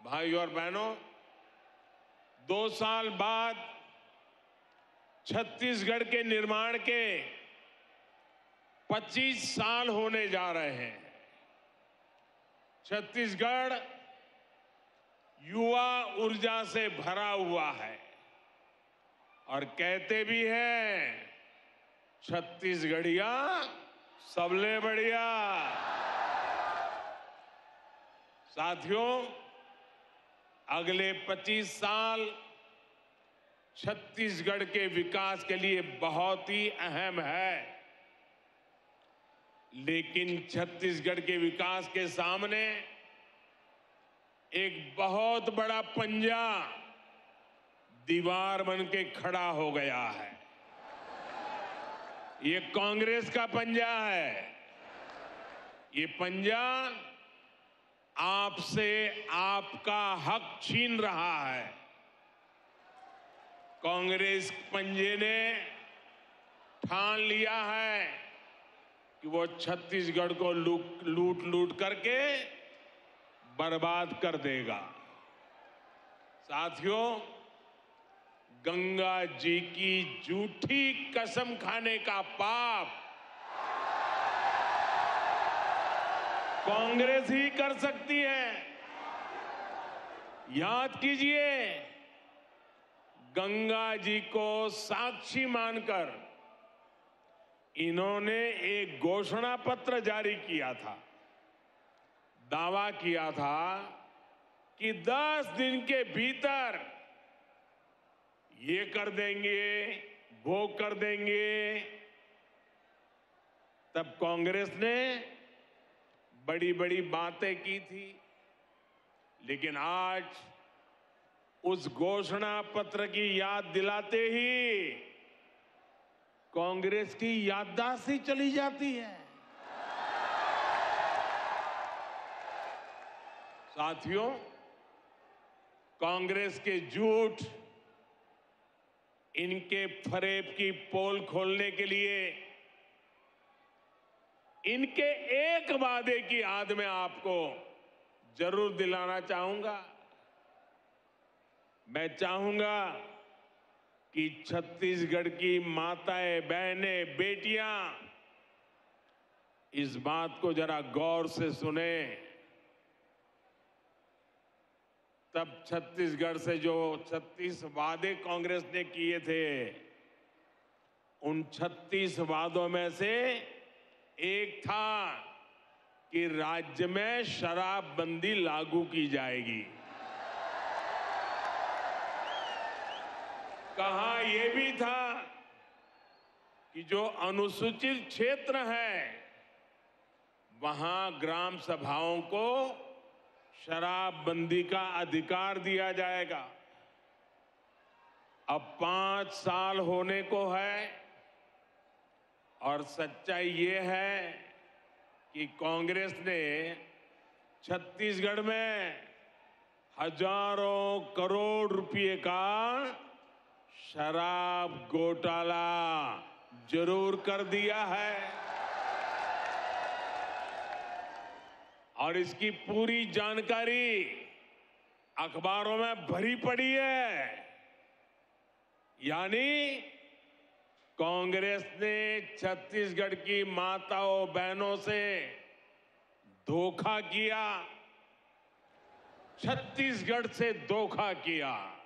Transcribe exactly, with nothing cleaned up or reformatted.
भाइयों और बहनों, दो साल बाद छत्तीसगढ़ के निर्माण के पच्चीस साल होने जा रहे हैं। छत्तीसगढ़ युवा ऊर्जा से भरा हुआ है और कहते भी हैं छत्तीसगढ़िया सबले बढ़िया। साथियों, अगले पच्चीस साल छत्तीसगढ़ के विकास के लिए बहुत ही अहम है, लेकिन छत्तीसगढ़ के विकास के सामने एक बहुत बड़ा पंजा दीवार बन के खड़ा हो गया है। ये कांग्रेस का पंजा है। ये पंजा आपसे आपका हक छीन रहा है। कांग्रेस पंजे ने ठान लिया है कि वो छत्तीसगढ़ को लूट लूट लूट करके बर्बाद कर देगा। साथियों, गंगा जी की झूठी कसम खाने का पाप कांग्रेस ही कर सकती है। याद कीजिए, गंगा जी को साक्षी मानकर इन्होंने एक घोषणा पत्र जारी किया था। दावा किया था कि दस दिन के भीतर ये कर देंगे, वो कर देंगे। तब कांग्रेस ने बड़ी बड़ी बातें की थी, लेकिन आज उस घोषणा पत्र की याद दिलाते ही कांग्रेस की याददाश्त ही चली जाती है। साथियों, कांग्रेस के झूठ, इनके फरेब की पोल खोलने के लिए इनके एक वादे की याद में आपको जरूर दिलाना चाहूंगा। मैं चाहूंगा कि छत्तीसगढ़ की माताएं, बहनें, बेटियां इस बात को जरा गौर से सुने। तब छत्तीसगढ़ से जो छत्तीस वादे कांग्रेस ने किए थे, उन छत्तीस वादों में से एक था कि राज्य में शराबबंदी लागू की जाएगी। कहा यह भी था कि जो अनुसूचित क्षेत्र है, वहां ग्राम सभाओं को शराबबंदी का अधिकार दिया जाएगा। अब पांच साल होने को है और सच्चाई ये है कि कांग्रेस ने छत्तीसगढ़ में हजारों करोड़ रुपए का शराब घोटाला जरूर कर दिया है और इसकी पूरी जानकारी अखबारों में भरी पड़ी है। यानी कांग्रेस ने छत्तीसगढ़ की माताओं, बहनों से धोखा किया, छत्तीसगढ़ से धोखा किया।